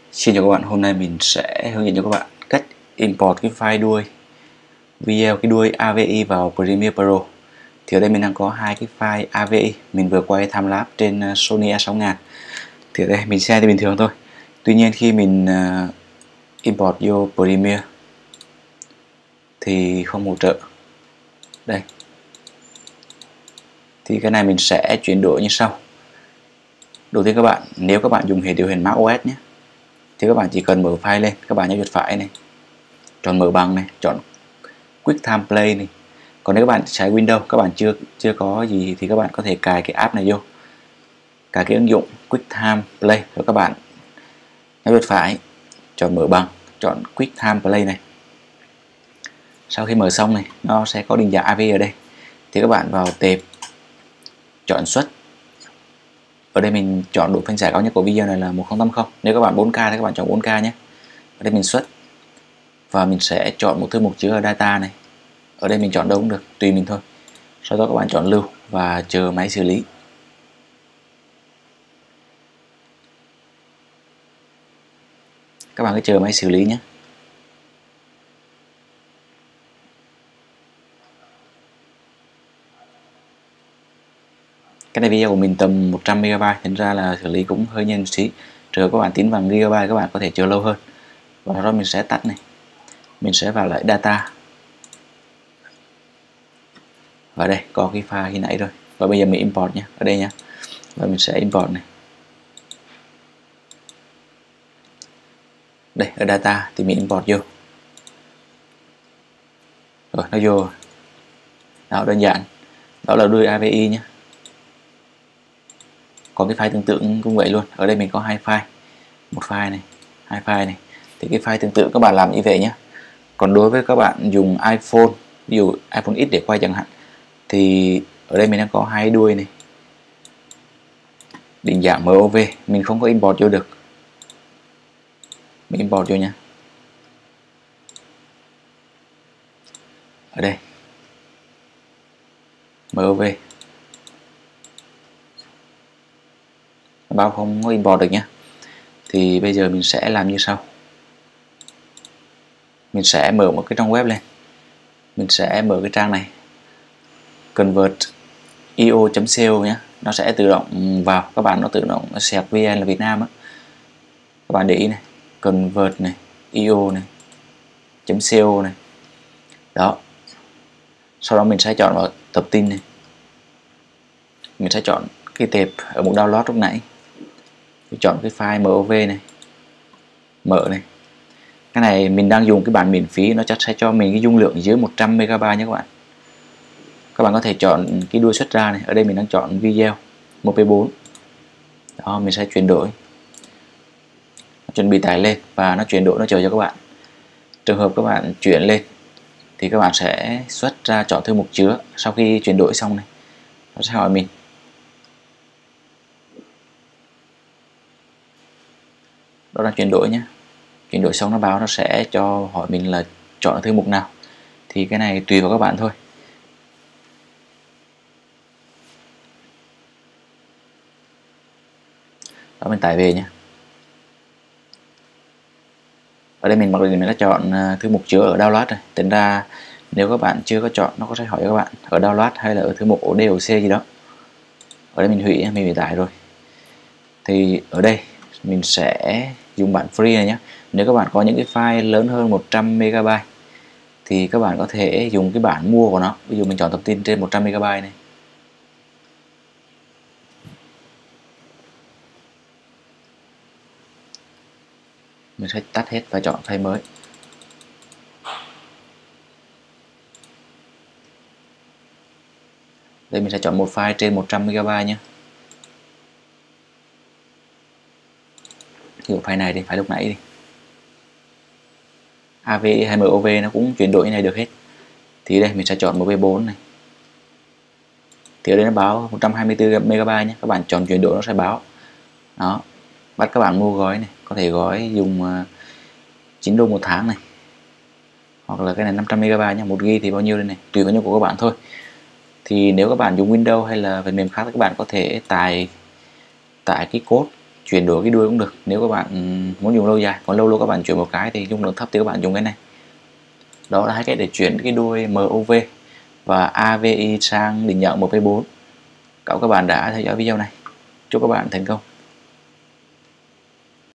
Xin chào các bạn, hôm nay mình sẽ hướng dẫn cho các bạn cách import cái file đuôi video, cái đuôi AVI vào Premiere Pro. Thì ở đây mình đang có hai cái file AVI mình vừa quay timelapse trên Sony A6000. Thì ở đây mình xem thì bình thường thôi. Tuy nhiên khi mình import vô Premiere thì không hỗ trợ. Đây. Thì cái này mình sẽ chuyển đổi như sau. Đầu tiên các bạn, nếu các bạn dùng hệ điều hành macOS nhé, thì các bạn chỉ cần mở file lên, các bạn nhấn chuột phải này, chọn mở bằng này, chọn QuickTime Play này. Còn nếu các bạn xài Windows, các bạn chưa có gì thì các bạn có thể cài cái app này vô, cài cái ứng dụng QuickTime Play, rồi các bạn nhấn chuột phải, chọn mở bằng, chọn QuickTime Play này. Sau khi mở xong này, nó sẽ có định dạng AV ở đây. Thì các bạn vào tệp, chọn xuất. Ở đây mình chọn độ phân giải cao nhất của video này là 1080. Nếu các bạn 4K thì các bạn chọn 4K nhé. Ở đây mình xuất và mình sẽ chọn một thư mục chứa ở data này. Ở đây mình chọn đâu cũng được, tùy mình thôi. Sau đó các bạn chọn lưu và chờ máy xử lý. Các bạn cứ chờ máy xử lý nhé. Cái này video của mình tầm 100 MB, thành ra là xử lý cũng hơi nhanh một xí. Trường hợp các bạn tính bằng gigabyte các bạn có thể chờ lâu hơn. Và sau đó mình sẽ tắt này. Mình sẽ vào lại data. Và đây có cái file khi nãy rồi. Và bây giờ mình import nhé, ở đây nhé. Và mình sẽ import này. Đây ở data thì mình import vô. Rồi nó vô. Đó, đơn giản. Đó là đuôi AVI nhé. Còn cái file tương tự cũng vậy luôn. Ở đây mình có hai file. Một file này, hai file này. Thì cái file tương tự các bạn làm như vậy nhé. Còn đối với các bạn dùng iPhone, ví dụ iPhone X để quay chẳng hạn, thì ở đây mình đang có hai đuôi này. Định dạng MOV, mình không có import vô được. Mình import vô nha. Ở đây. MOV. Bao không có import được nhé. Thì bây giờ mình sẽ làm như sau. Mình sẽ mở một cái trang web lên. Mình sẽ mở cái trang này. convert.io.co nhé. Nó sẽ tự động vào. Các bạn nó tự động nó sạc VN là Việt Nam á. Các bạn để ý này. Convert này. io này. .co này. Đó. Sau đó mình sẽ chọn vào tập tin này. Mình sẽ chọn cái tệp ở mục download lúc nãy. Mình chọn cái file MOV này. Mở này. Cái này mình đang dùng cái bản miễn phí, nó chắc sẽ cho mình cái dung lượng dưới 100 MB nhé các bạn. Các bạn có thể chọn cái đuôi xuất ra này. Ở đây mình đang chọn video MP4. Đó, mình sẽ chuyển đổi. Chuẩn bị tải lên và nó chuyển đổi, nó chờ cho các bạn. Trường hợp các bạn chuyển lên thì các bạn sẽ xuất ra chọn thư mục chứa. Sau khi chuyển đổi xong này, nó sẽ hỏi mình. Đó là chuyển đổi nhé. Chuyển đổi xong nó báo, nó sẽ cho hỏi mình là chọn thư mục nào. Thì cái này tùy vào các bạn thôi. Đó, mình tải về nhé. Ở đây mình mặc định mình đã chọn thư mục chứa ở download rồi. Tính ra nếu các bạn chưa có chọn, nó có sẽ hỏi các bạn ở download hay là ở thư mục ODOC gì đó. Ở đây mình hủy tải rồi. Thì ở đây mình sẽ dùng bản free này nhé. Nếu các bạn có những cái file lớn hơn 100 MB thì các bạn có thể dùng cái bản mua của nó. Ví dụ mình chọn tập tin trên 100 MB này. Mình sẽ tắt hết và chọn file mới. Đây mình sẽ chọn một file trên 100 MB nhé. Ví dụ file này đi, file lúc nãy đi. AVI hay MOV nó cũng chuyển đổi như này được hết. Thì đây mình sẽ chọn MP4 này. Thì ở đây nó báo 124 MB nhé. Các bạn chọn chuyển đổi nó sẽ báo. Đó. Bắt các bạn mua gói này. Có thể gói dùng 9 đô một tháng này. Hoặc là cái này 500 MB nhé. 1 GB thì bao nhiêu đây này. Tùy vào nhu cầu của các bạn thôi. Thì nếu các bạn dùng Windows hay là phần mềm khác thì các bạn có thể tải cái code chuyển đổi cái đuôi cũng được nếu các bạn muốn dùng lâu dài. Còn lâu lâu các bạn chuyển một cái thì dung lượng thấp thì các bạn dùng cái này. Đó là hai cách để chuyển cái đuôi MOV và AVI sang định dạng 1v4. Các bạn đã theo dõi video này. Chúc các bạn thành công.